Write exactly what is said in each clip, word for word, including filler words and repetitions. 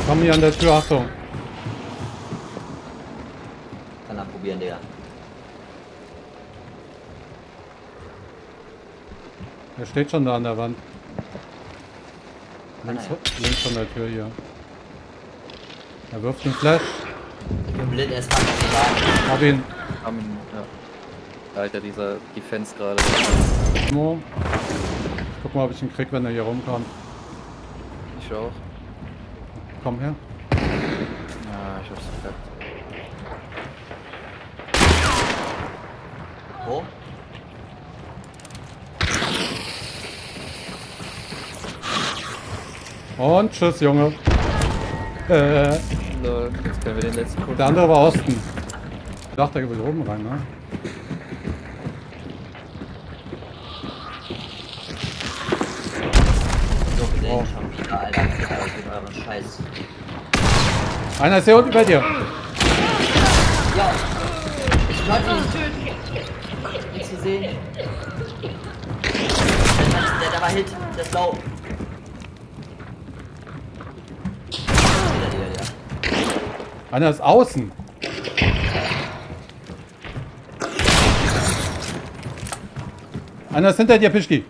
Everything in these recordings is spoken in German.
Komm hier an der Tür, Achtung. Kann er probieren, Digga. Er steht schon da an der Wand. Kann Links, er ja. links von der Tür hier. Er wirft den Flash. Ich bin blind, er ist krank, egal. Hab ihn. Haben ihn, ja. Alter, dieser Defense gerade. Mo. Guck mal, ob ich ihn krieg, wenn er hier rumkommt. Ich auch. Komm her. Ja, ich hab's verkackt. Wo? Und tschüss, Junge. Äh, Lol, jetzt können wir den letzten Kunden. der andere war Osten. Ich dachte, er will oben rein, ne? So gesehen Oh. schon wieder, Alter. Alter, mit euren Scheiß. Einer ist hier unten bei dir. Ja! Ich konnte ihn töten! Nichts gesehen. Der, der war Hit, der ist low. Wieder, wieder, wieder. Einer ist außen. Einer ist hinter dir, Pischki.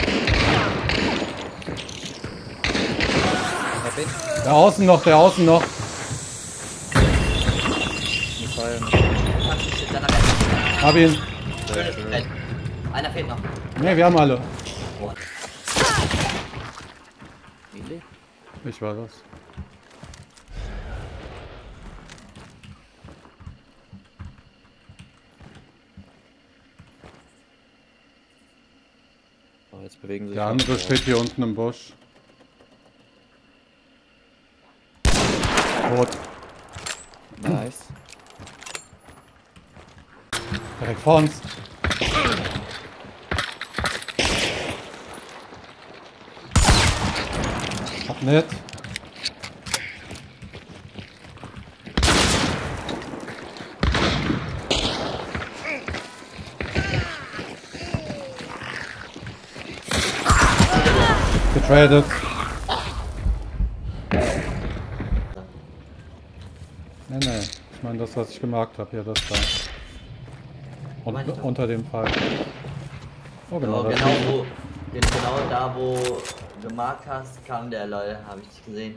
Der außen noch, der außen noch. Hab ihn. Schönes Feld. Einer fehlt noch. Ne, wir haben alle. Oh. Really? Ich war das. Oh, jetzt bewegen sich. Der andere steht hier unten im Busch. Tot. Nice. Direkt vor uns. Hab nicht. Getradet. Nee, nee. Ich meine das, was ich gemarkt habe. Hier, das da. Und, Meine ich doch. unter dem Pfeil. Oh, genau. Genau, das genau, ist- wo, genau da, wo du gemarkt hast, kam der Lol, habe ich dich gesehen.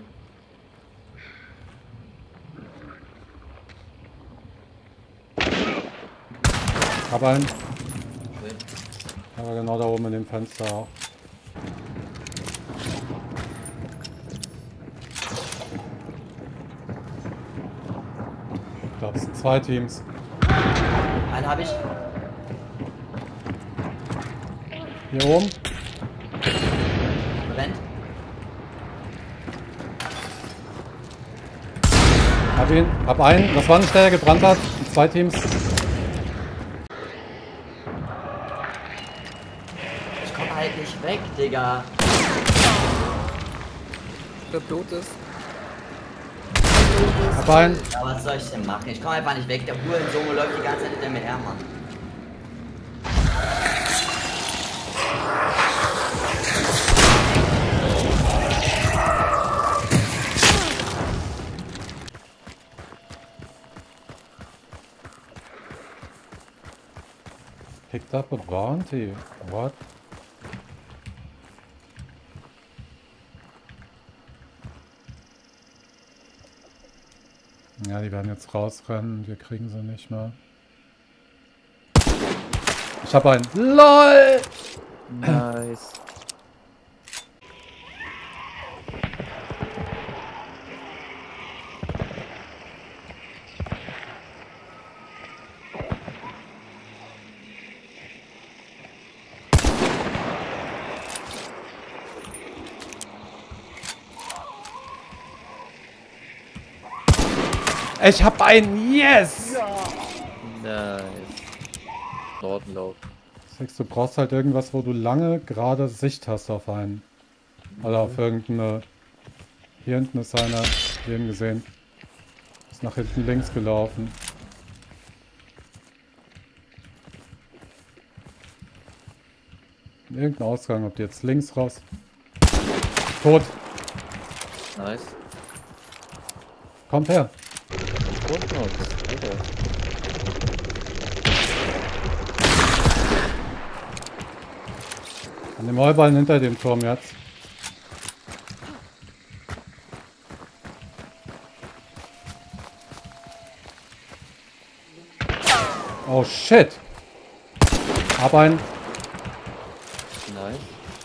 Hab einen. Schön. Aber genau da oben in dem Fenster auch. Ich glaube, es sind zwei Teams. Einen habe ich. Hier oben. Brennt. Hab ihn. Hab einen. Das war nicht der, der gebrannt hat. Zwei Teams. Ich komme halt nicht weg, Digga. Der tot ist. Hab einen. Ja, was soll ich denn machen? Ich komme einfach nicht weg. Der Hurensohn läuft die ganze Zeit hinter mir her, Mann. Picked up a bounty. What? Ja, die werden jetzt rausrennen. Wir kriegen sie nicht mehr. Ich hab einen. LOL! Nice. Ich hab einen. Yes! Nice. Nordenlauf. Six, du brauchst halt irgendwas, wo du lange gerade Sicht hast auf einen. Oder auf irgendeine... Hier hinten ist einer. Den gesehen. Ist nach hinten links gelaufen. Irgendein Ausgang, ob die jetzt links raus. Tot. Nice. Kommt her. Unten uns. Okay. An dem Heuballen hinter dem Turm jetzt. Oh shit. Hab einen. Nice.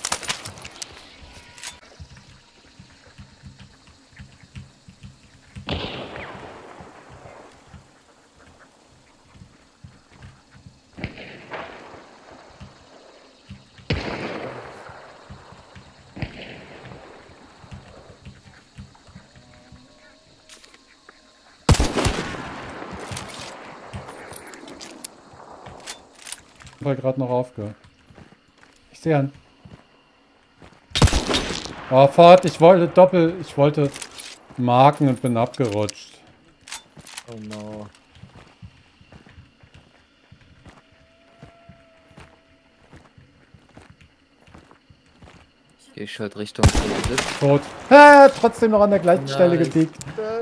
War gerade noch aufgehört. Ich sehe einen. Oh, fort, ich wollte doppel, ich wollte marken und bin abgerutscht. Oh no. Ich gehe halt Richtung Exit. Tot. Ah, trotzdem noch an der gleichen Stelle Nice. gebiegt.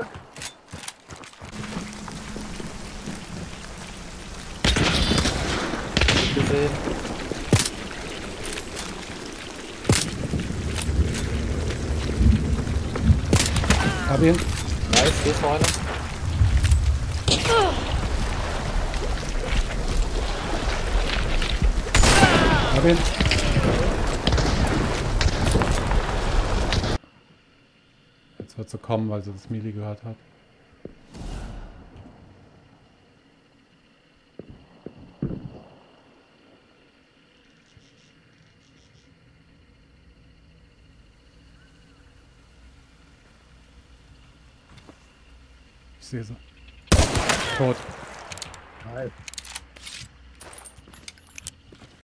Gesehen. Hab ihn. Nice, geht vorne. Hab ihn. Jetzt wird sie kommen, weil sie das Melee gehört hat. Ich sehe sie. Tot. Nice.